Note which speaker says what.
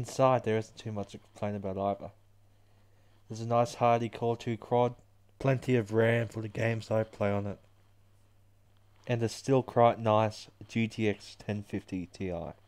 Speaker 1: inside there isn't too much to complain about either. There's a nice hardy Core 2 quad, plenty of RAM for the games I play on it, and a still quite nice GTX 1050 Ti.